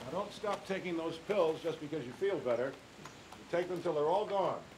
Now don't stop taking those pills just because you feel better. You take them till they're all gone.